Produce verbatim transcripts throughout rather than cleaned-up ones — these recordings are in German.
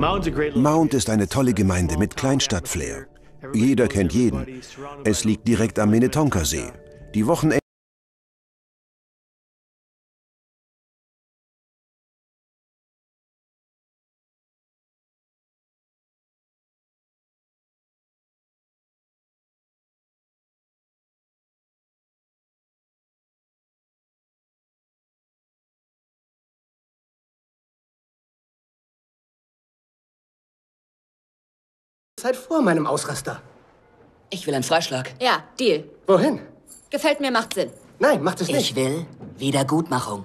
Mount ist eine tolle Gemeinde mit Kleinstadt-Flair. Jeder kennt jeden. Es liegt direkt am Minnetonka-See. Die Wochenende Zeit vor meinem Ausraster. Ich will einen Freischlag. Ja, Deal. Wohin? Gefällt mir, macht Sinn. Nein, macht es nicht. Ich will Wiedergutmachung.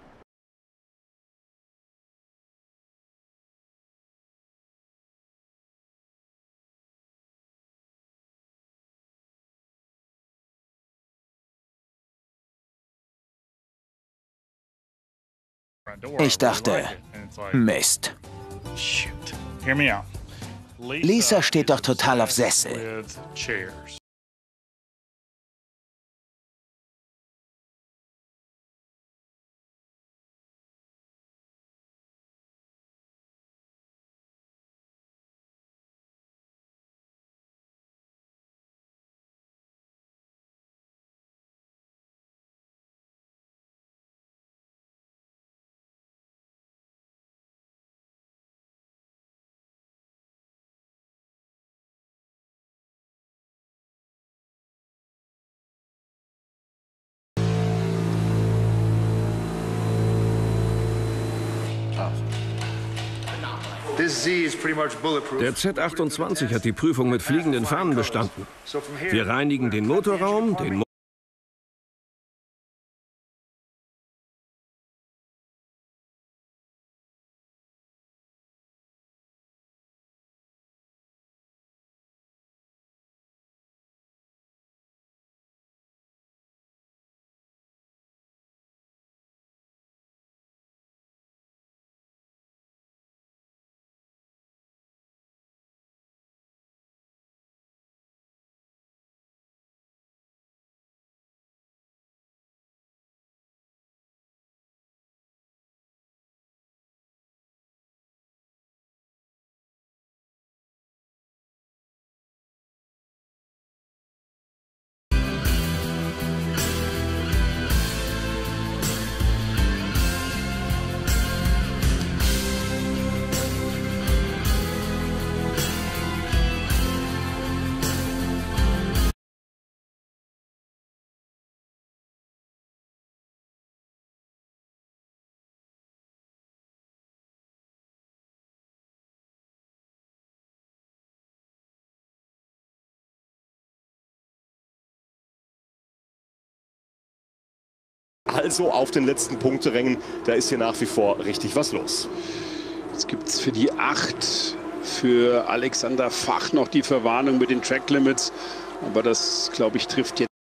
Ich dachte, Mist. Lisa steht doch total auf Sessel. Der Z achtundzwanzig hat die Prüfung mit fliegenden Fahnen bestanden. Wir reinigen den Motorraum, den Mo Also auf den letzten Punkterängen, da ist hier nach wie vor richtig was los. Jetzt gibt es für die acht, für Alexander Fach noch die Verwarnung mit den Track Limits. Aber das, glaube ich, trifft jetzt